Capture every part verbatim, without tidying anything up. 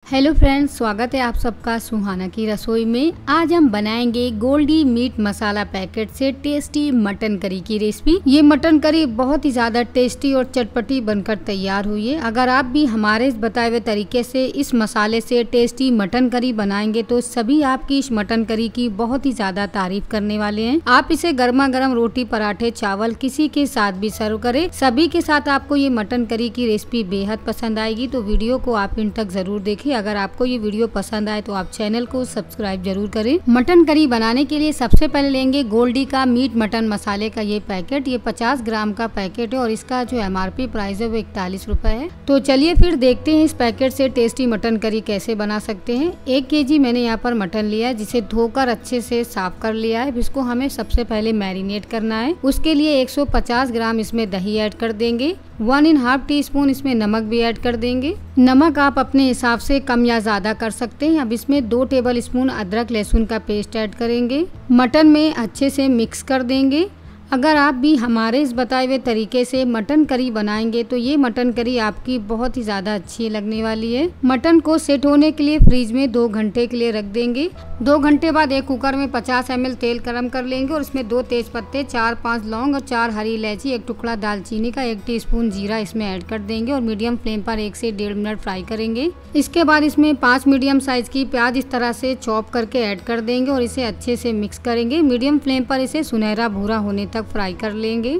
Hello friends, स्वागत है आप सबका सुहाना की रसोई में। आज हम बनाएंगे गोल्डी मीट मसाला पैकेट से टेस्टी मटन करी की रेसिपी। ये मटन करी बहुत ही ज़्यादा टेस्टी और चटपटी बनकर तैयार हुई है। अगर आप भी हमारे इस बताए हुए तरीके से इस मसाले से टेस्टी मटन करी बनाएंगे तो सभी आपकी इस मटन करी की बहुत ही ज़्यादा तारीफ करने वाले हैं। आप इसे गर्मा गर्म रोटी, पराठे, चावल किसी के साथ भी सर्व करें। सभी के साथ आपको ये मटन करी की रेसिपी बेहद पसंद आएगी, तो वीडियो को आप इन तक जरूर देखें। अगर आपको ये वीडियो पसंद आए तो आप चैनल को सब्सक्राइब जरूर करें। मटन करी बनाने के लिए सबसे पहले लेंगे गोल्डी का मीट मटन मसाले का ये पैकेट। ये पचास ग्राम का पैकेट है और इसका जो एमआरपी प्राइस है वो इकतालीस रुपए है। तो चलिए फिर देखते हैं इस पैकेट से टेस्टी मटन करी कैसे बना सकते हैं। एक केजी मैंने यहाँ पर मटन लिया है, जिसे धोकर अच्छे से साफ कर लिया है। इसको हमें सबसे पहले मैरिनेट करना है। उसके लिए एक सौ पचास ग्राम इसमें दही ऐड कर देंगे। वन इन हाफ टी स्पून इसमें नमक भी ऐड कर देंगे। नमक आप अपने हिसाब से कम या ज़्यादा कर सकते हैं। अब इसमें दो टेबल स्पून अदरक लहसुन का पेस्ट ऐड करेंगे। मटन में अच्छे से मिक्स कर देंगे। अगर आप भी हमारे इस बताए हुए तरीके से मटन करी बनाएंगे तो ये मटन करी आपकी बहुत ही ज़्यादा अच्छी लगने वाली है। मटन को सेट होने के लिए फ्रीज में दो घंटे के लिए रख देंगे। दो घंटे बाद एक कुकर में पचास एम एल तेल गरम कर लेंगे और इसमें दो तेज पत्ते, चार पाँच लौंग और चार हरी इलायची, एक टुकड़ा दालचीनी का, एक टीस्पून जीरा इसमें ऐड कर देंगे और मीडियम फ्लेम पर एक से डेढ़ मिनट फ्राई करेंगे। इसके बाद इसमें पाँच मीडियम साइज की प्याज इस तरह से चॉप करके ऐड कर देंगे और इसे अच्छे से मिक्स करेंगे। मीडियम फ्लेम पर इसे सुनहरा भूरा होने तक फ्राई कर लेंगे।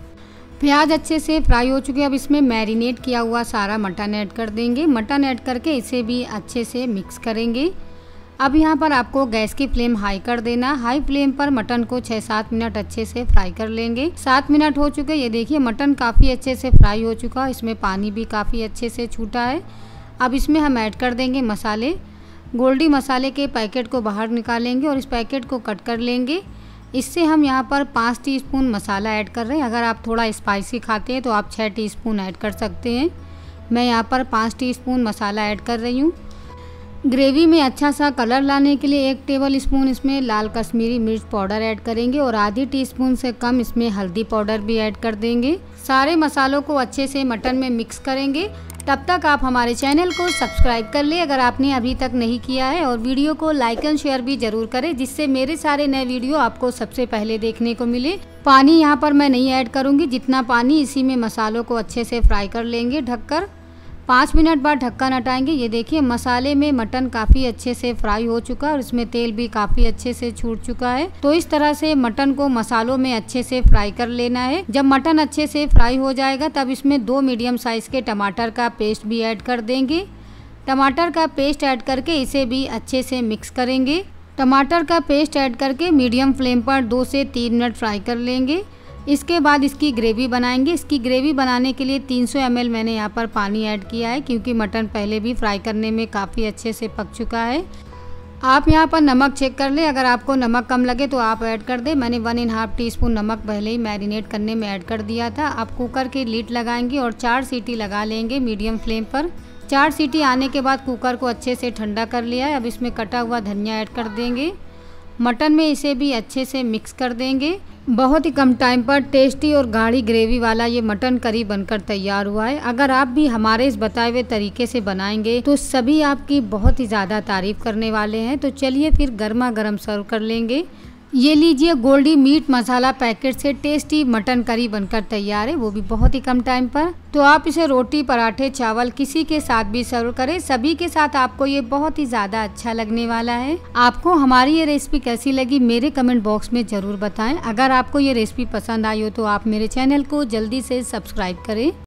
प्याज अच्छे से फ्राई हो चुके, अब इसमें मैरिनेट किया हुआ सारा मटन ऐड कर देंगे। मटन ऐड करके इसे भी अच्छे से मिक्स करेंगे। अब यहाँ पर आपको गैस की फ्लेम हाई कर देना। हाई फ्लेम पर मटन को छः सात मिनट अच्छे से फ्राई कर लेंगे। सात मिनट हो चुके, ये देखिए मटन काफ़ी अच्छे से फ्राई हो चुका है। इसमें पानी भी काफ़ी अच्छे से छूटा है। अब इसमें हम ऐड कर देंगे मसाले। गोल्डी मसाले के पैकेट को बाहर निकालेंगे और इस पैकेट को कट कर लेंगे। इससे हम यहाँ पर पाँच टीस्पून मसाला ऐड कर रहे हैं। अगर आप थोड़ा स्पाइसी खाते हैं तो आप छः टीस्पून ऐड कर सकते हैं। मैं यहाँ पर पाँच टीस्पून मसाला ऐड कर रही हूँ। ग्रेवी में अच्छा सा कलर लाने के लिए एक टेबल स्पून इसमें लाल कश्मीरी मिर्च पाउडर ऐड करेंगे और आधी टीस्पून से कम इसमें हल्दी पाउडर भी ऐड कर देंगे। सारे मसालों को अच्छे से मटन में मिक्स करेंगे। तब तक आप हमारे चैनल को सब्सक्राइब कर ले अगर आपने अभी तक नहीं किया है, और वीडियो को लाइक एंड शेयर भी जरूर करें, जिससे मेरे सारे नए वीडियो आपको सबसे पहले देखने को मिले। पानी यहाँ पर मैं नहीं ऐड करूँगी, जितना पानी इसी में मसालों को अच्छे से फ्राई कर लेंगे ढककर। पाँच मिनट बाद ढक्कन हटाएंगे। ये देखिए मसाले में मटन काफ़ी अच्छे से फ्राई हो चुका है और इसमें तेल भी काफ़ी अच्छे से छूट चुका है। तो इस तरह से मटन को मसालों में अच्छे से फ्राई कर लेना है। जब मटन अच्छे से फ्राई हो जाएगा तब इसमें दो मीडियम साइज़ के टमाटर का पेस्ट भी ऐड कर देंगे। टमाटर का पेस्ट ऐड करके इसे भी अच्छे से मिक्स करेंगे। टमाटर का पेस्ट ऐड करके मीडियम फ्लेम पर दो से तीन मिनट फ्राई कर लेंगे। इसके बाद इसकी ग्रेवी बनाएंगे। इसकी ग्रेवी बनाने के लिए तीन सौ एम एल मैंने यहाँ पर पानी ऐड किया है, क्योंकि मटन पहले भी फ्राई करने में काफ़ी अच्छे से पक चुका है। आप यहाँ पर नमक चेक कर लें, अगर आपको नमक कम लगे तो आप ऐड कर दें। मैंने वन इन हाफ टी स्पून नमक पहले ही मैरिनेट करने में ऐड कर दिया था। आप कुकर की लीड लगाएंगे और चार सीटी लगा लेंगे मीडियम फ्लेम पर। चार सीटी आने के बाद कुकर को अच्छे से ठंडा कर लिया है। अब इसमें कटा हुआ धनिया ऐड कर देंगे। मटन में इसे भी अच्छे से मिक्स कर देंगे। बहुत ही कम टाइम पर टेस्टी और गाढ़ी ग्रेवी वाला ये मटन करी बनकर तैयार हुआ है। अगर आप भी हमारे इस बताए हुए तरीके से बनाएंगे तो सभी आपकी बहुत ही ज़्यादा तारीफ करने वाले हैं। तो चलिए फिर गर्मा गर्म सर्व कर लेंगे। ये लीजिए गोल्डी मीट मसाला पैकेट से टेस्टी मटन करी बनकर तैयार है, वो भी बहुत ही कम टाइम पर। तो आप इसे रोटी, पराठे, चावल किसी के साथ भी सर्व करें। सभी के साथ आपको ये बहुत ही ज़्यादा अच्छा लगने वाला है। आपको हमारी ये रेसिपी कैसी लगी मेरे कमेंट बॉक्स में ज़रूर बताएं। अगर आपको ये रेसिपी पसंद आई हो तो आप मेरे चैनल को जल्दी से सब्सक्राइब करें।